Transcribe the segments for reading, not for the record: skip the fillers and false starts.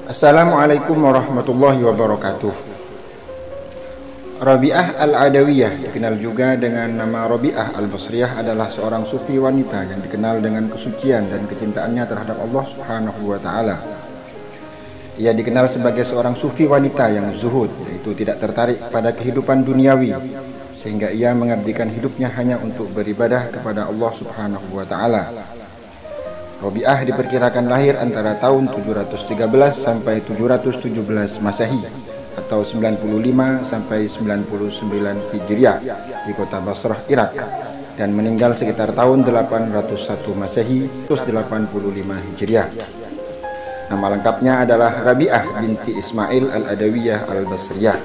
Assalamualaikum warahmatullahi wabarakatuh. Rabi'ah al-Adawiyah, dikenal juga dengan nama Rabi'ah al-Basriyah, adalah seorang sufi wanita yang dikenal dengan kesucian dan kecintaannya terhadap Allah Subhanahu wa taala. Ia dikenal sebagai seorang sufi wanita yang zuhud, yaitu tidak tertarik pada kehidupan duniawi, sehingga ia mengabdikan hidupnya hanya untuk beribadah kepada Allah Subhanahu wa taala. Rabi'ah diperkirakan lahir antara tahun 713 sampai 717 Masehi atau 95 sampai 99 Hijriah di kota Basrah, Irak, dan meninggal sekitar tahun 801 Masehi 185 Hijriah. Nama lengkapnya adalah Rabi'ah binti Ismail al-Adawiyah al-Basriyah.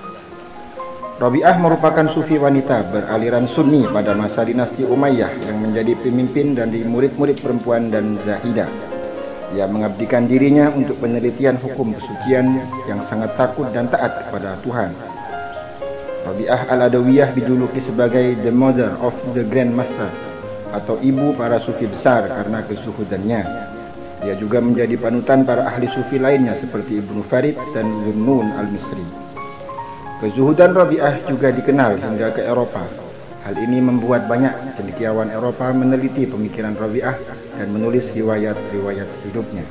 Rabi'ah merupakan sufi wanita beraliran Sunni pada masa dinasti Umayyah yang menjadi pemimpin dan di murid-murid perempuan dan zahidah. Ia mengabdikan dirinya untuk penelitian hukum kesucian yang sangat takut dan taat kepada Tuhan. Rabi'ah al-Adawiyah dijuluki sebagai The Mother of the Grand Master atau ibu para sufi besar karena kezuhudannya. Dia juga menjadi panutan para ahli sufi lainnya seperti Ibnu Farid dan Zunnun al-Misri. Kezuhudan Rabi'ah juga dikenal hingga ke Eropa. Hal ini membuat banyak cendekiawan Eropa meneliti pemikiran Rabi'ah dan menulis riwayat-riwayat hidupnya.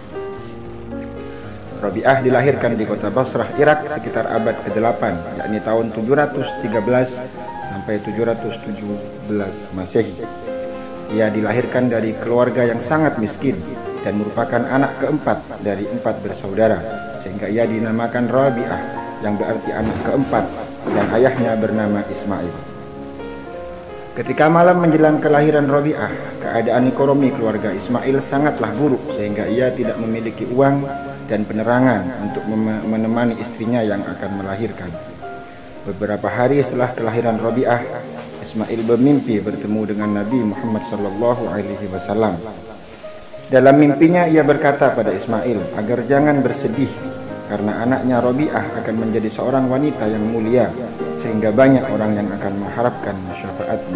Rabi'ah dilahirkan di kota Basrah, Irak sekitar abad ke-8, yakni tahun 713 sampai 717 Masehi. Ia dilahirkan dari keluarga yang sangat miskin dan merupakan anak keempat dari 4 bersaudara, sehingga ia dinamakan Rabi'ah, yang berarti anak keempat, dan ayahnya bernama Ismail. Ketika malam menjelang kelahiran Rabi'ah, keadaan ekonomi keluarga Ismail sangatlah buruk sehingga ia tidak memiliki uang dan penerangan untuk menemani istrinya yang akan melahirkan. Beberapa hari setelah kelahiran Rabi'ah, Ismail bermimpi bertemu dengan Nabi Muhammad SAW. Dalam mimpinya ia berkata pada Ismail agar jangan bersedih karena anaknya Rabi'ah akan menjadi seorang wanita yang mulia, sehingga banyak orang yang akan mengharapkan syafaatnya.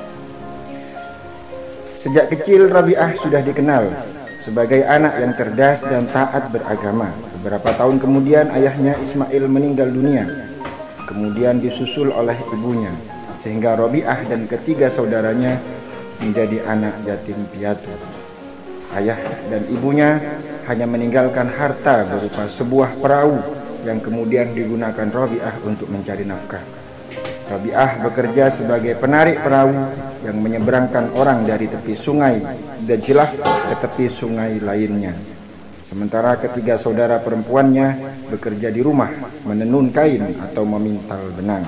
Sejak kecil Rabi'ah sudah dikenal sebagai anak yang cerdas dan taat beragama. Beberapa tahun kemudian ayahnya Ismail meninggal dunia, kemudian disusul oleh ibunya, sehingga Rabi'ah dan ketiga saudaranya menjadi anak yatim piatu. Ayah dan ibunya hanya meninggalkan harta berupa sebuah perahu yang kemudian digunakan Rabi'ah untuk mencari nafkah. Rabi'ah bekerja sebagai penarik perahu yang menyeberangkan orang dari tepi sungai Dajlah ke tepi sungai lainnya. Sementara ketiga saudara perempuannya bekerja di rumah menenun kain atau memintal benang.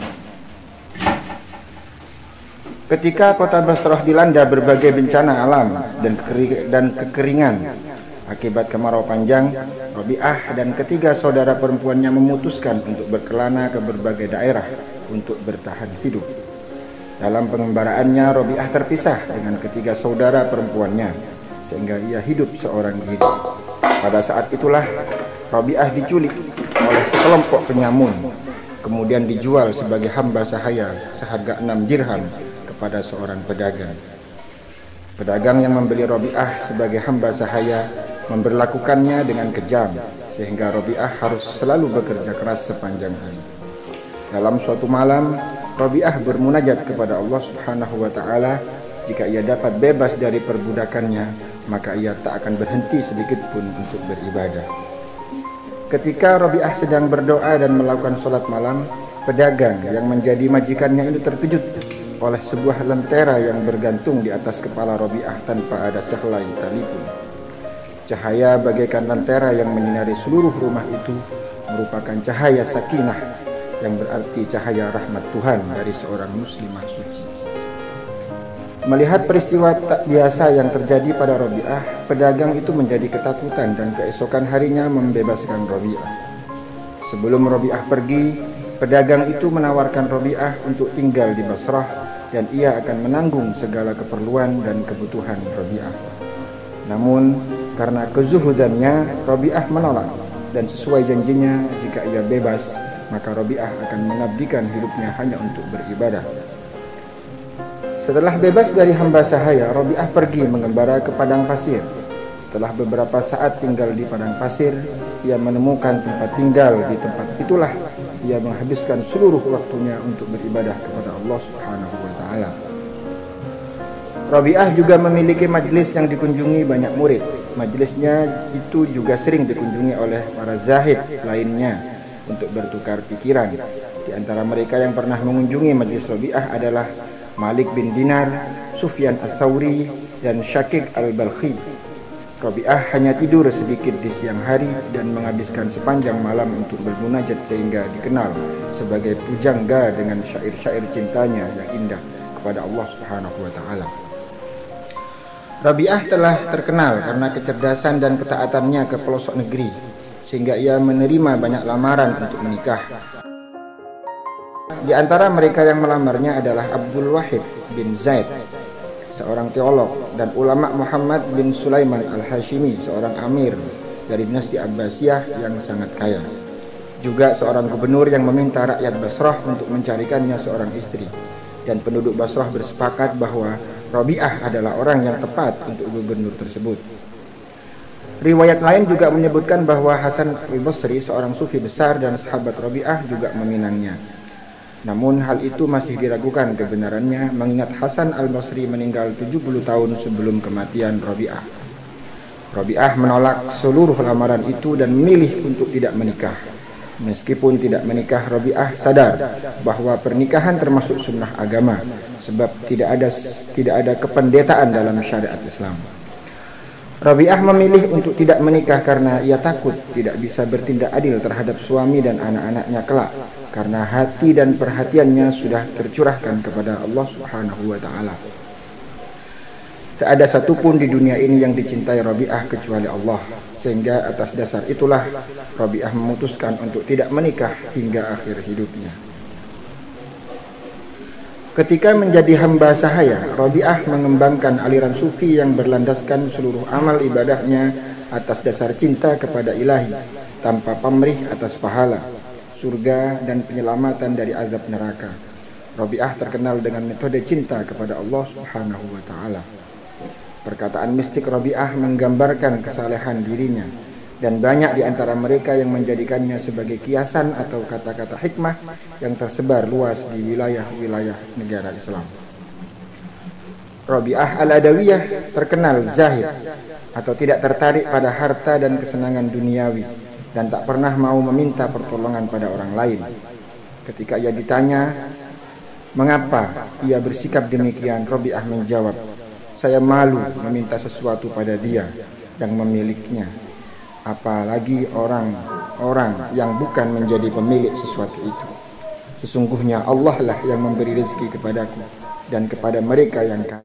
Ketika kota Basrah dilanda berbagai bencana alam dan kekeringan akibat kemarau panjang, Rabi'ah dan ketiga saudara perempuannya memutuskan untuk berkelana ke berbagai daerah untuk bertahan hidup. Dalam pengembaraannya, Rabi'ah terpisah dengan ketiga saudara perempuannya, sehingga ia hidup seorang diri. Pada saat itulah Rabi'ah diculik oleh sekelompok penyamun, kemudian dijual sebagai hamba sahaya seharga 6 dirham kepada seorang pedagang. Pedagang yang membeli Rabi'ah sebagai hamba sahaya memberlakukannya dengan kejam, sehingga Rabi'ah harus selalu bekerja keras sepanjang hari. Dalam suatu malam, Rabi'ah bermunajat kepada Allah Subhanahu wa taala. Jika ia dapat bebas dari perbudakannya, maka ia tak akan berhenti sedikit pun untuk beribadah. Ketika Rabi'ah sedang berdoa dan melakukan sholat malam, pedagang yang menjadi majikannya itu terkejut oleh sebuah lentera yang bergantung di atas kepala Rabi'ah tanpa ada sehelai tali pun. Cahaya bagaikan lentera yang menyinari seluruh rumah itu merupakan cahaya sakinah, yang berarti cahaya rahmat Tuhan dari seorang muslimah suci. Melihat peristiwa tak biasa yang terjadi pada Rabi'ah, pedagang itu menjadi ketakutan dan keesokan harinya membebaskan Rabi'ah. Sebelum Rabi'ah pergi, pedagang itu menawarkan Rabi'ah untuk tinggal di Basrah dan ia akan menanggung segala keperluan dan kebutuhan Rabi'ah. Namun karena kezuhudannya, Rabi'ah menolak, dan sesuai janjinya, jika ia bebas, maka Rabi'ah akan mengabdikan hidupnya hanya untuk beribadah. Setelah bebas dari hamba sahaya, Rabi'ah pergi mengembara ke padang pasir. Setelah beberapa saat tinggal di padang pasir, ia menemukan tempat tinggal. Di tempat itulah ia menghabiskan seluruh waktunya untuk beribadah kepada Allah Subhanahu wa taala. Rabi'ah juga memiliki majelis yang dikunjungi banyak murid. Majelisnya itu juga sering dikunjungi oleh para zahid lainnya untuk bertukar pikiran. Di antara mereka yang pernah mengunjungi majelis Rabi'ah adalah Malik bin Dinar, Sufyan Ats-Tsauri, dan Syakik Al-Balkhi. Rabi'ah hanya tidur sedikit di siang hari dan menghabiskan sepanjang malam untuk bermunajat sehingga dikenal sebagai pujangga dengan syair-syair cintanya yang indah kepada Allah Subhanahu wa taala. Rabi'ah telah terkenal karena kecerdasan dan ketaatannya ke pelosok negeri, sehingga ia menerima banyak lamaran untuk menikah. Di antara mereka yang melamarnya adalah Abdul Wahid bin Zaid, seorang teolog, dan ulama Muhammad bin Sulaiman Al-Hashimi, seorang amir dari dinasti Abbasiyah yang sangat kaya. Juga seorang gubernur yang meminta rakyat Basrah untuk mencarikannya seorang istri, dan penduduk Basrah bersepakat bahwa Rabi'ah adalah orang yang tepat untuk gubernur tersebut. Riwayat lain juga menyebutkan bahwa Hasan Al-Basri, seorang sufi besar dan sahabat Rabi'ah, juga meminangnya. Namun hal itu masih diragukan kebenarannya mengingat Hasan Al-Basri meninggal 70 tahun sebelum kematian Rabi'ah. Rabi'ah menolak seluruh lamaran itu dan memilih untuk tidak menikah. Meskipun tidak menikah, Rabi'ah sadar bahwa pernikahan termasuk sunnah agama, sebab tidak ada kependetaan dalam syariat Islam. Rabi'ah memilih untuk tidak menikah karena ia takut tidak bisa bertindak adil terhadap suami dan anak-anaknya kelak, karena hati dan perhatiannya sudah tercurahkan kepada Allah Subhanahu wa taala. Tak ada satupun di dunia ini yang dicintai Rabi'ah kecuali Allah, sehingga atas dasar itulah Rabi'ah memutuskan untuk tidak menikah hingga akhir hidupnya. Ketika menjadi hamba sahaya, Rabi'ah mengembangkan aliran sufi yang berlandaskan seluruh amal ibadahnya atas dasar cinta kepada Ilahi, tanpa pamrih atas pahala, surga, dan penyelamatan dari azab neraka. Rabi'ah terkenal dengan metode cinta kepada Allah Subhanahu wa taala. Perkataan mistik Rabi'ah menggambarkan kesalehan dirinya, dan banyak di antara mereka yang menjadikannya sebagai kiasan atau kata-kata hikmah yang tersebar luas di wilayah-wilayah negara Islam. Rabi'ah Al-Adawiyah terkenal zahid atau tidak tertarik pada harta dan kesenangan duniawi, dan tak pernah mau meminta pertolongan pada orang lain. Ketika ia ditanya mengapa ia bersikap demikian, Rabi'ah menjawab, "Saya malu meminta sesuatu pada Dia yang memilikinya, apalagi orang-orang yang bukan menjadi pemilik sesuatu itu. Sesungguhnya Allah lah yang memberi rezeki kepadaku dan kepada mereka yang kaya."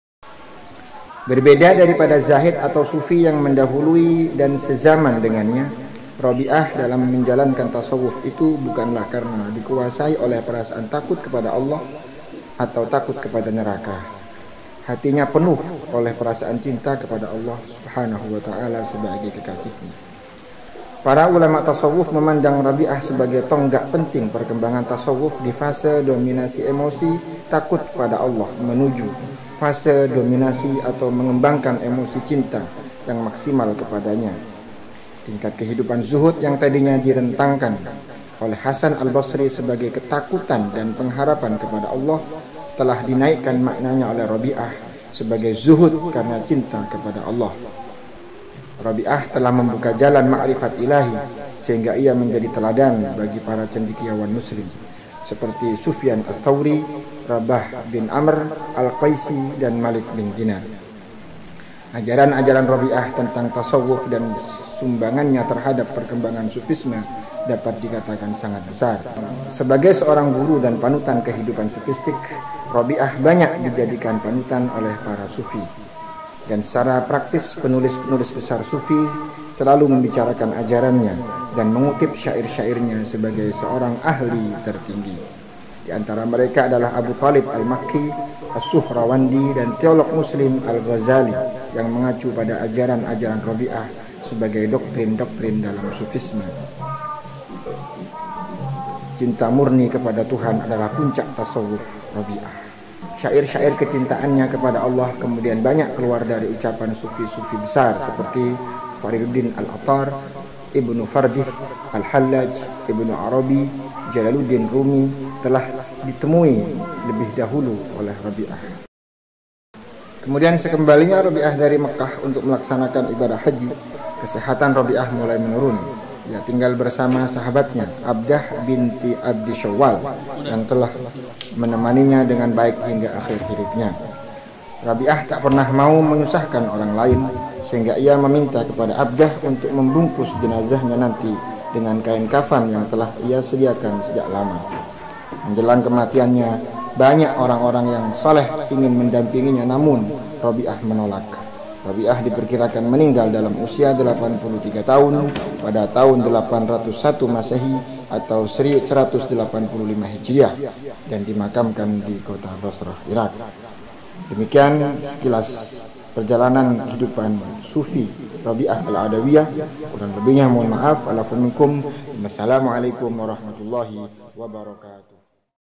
Berbeda daripada zahid atau sufi yang mendahului dan sezaman dengannya, Rabi'ah dalam menjalankan tasawuf itu bukanlah karena dikuasai oleh perasaan takut kepada Allah atau takut kepada neraka. Hatinya penuh oleh perasaan cinta kepada Allah Subhanahu wa taala sebagai kekasihnya. Para ulama tasawuf memandang Rabi'ah sebagai tonggak penting perkembangan tasawuf di fase dominasi emosi takut pada Allah menuju fase dominasi atau mengembangkan emosi cinta yang maksimal kepadanya. Tingkat kehidupan zuhud yang tadinya direntangkan oleh Hasan Al-Basri sebagai ketakutan dan pengharapan kepada Allah telah dinaikkan maknanya oleh Rabi'ah sebagai zuhud karena cinta kepada Allah. Rabi'ah telah membuka jalan ma'rifat ilahi sehingga ia menjadi teladan bagi para cendekiawan muslim seperti Sufyan Ats-Tsauri, Rabah bin Amr Al-Qaisi, dan Malik bin Dinar. Ajaran-ajaran Rabi'ah tentang tasawuf dan sumbangannya terhadap perkembangan sufisme dapat dikatakan sangat besar. Sebagai seorang guru dan panutan kehidupan sufistik, Rabi'ah banyak dijadikan panutan oleh para sufi. Dan secara praktis penulis-penulis besar sufi selalu membicarakan ajarannya dan mengutip syair-syairnya sebagai seorang ahli tertinggi. Di antara mereka adalah Abu Talib Al-Makki, As-Suhrawandi, dan teolog muslim Al-Ghazali yang mengacu pada ajaran-ajaran Rabi'ah sebagai doktrin-doktrin dalam sufisme. Cinta murni kepada Tuhan adalah puncak tasawuf Rabi'ah. syair-syair kecintaannya kepada Allah kemudian banyak keluar dari ucapan sufi-sufi besar seperti Fariduddin Al-Attar, Ibnu Fardih Al-Hallaj, Ibnu Arabi, Jalaluddin Rumi telah ditemui lebih dahulu oleh Rabi'ah. Kemudian sekembalinya Rabi'ah dari Mekah untuk melaksanakan ibadah haji, kesehatan Rabi'ah mulai menurun. Ia tinggal bersama sahabatnya Abdah binti Abdi Syawal yang telah menemaninya dengan baik hingga akhir hidupnya. Rabi'ah tak pernah mau menyusahkan orang lain, sehingga ia meminta kepada Abdah untuk membungkus jenazahnya nanti dengan kain kafan yang telah ia sediakan sejak lama. Menjelang kematiannya, banyak orang-orang yang soleh ingin mendampinginya, namun Rabi'ah menolak. Rabi'ah diperkirakan meninggal dalam usia 83 tahun pada tahun 801 Masehi atau 185 Hijriah dan dimakamkan di kota Basrah, Irak. Demikian sekilas perjalanan kehidupan Sufi Rabi'ah Al-Adawiyah. Kurang lebihnya mohon maaf. Assalamualaikum warahmatullahi wabarakatuh.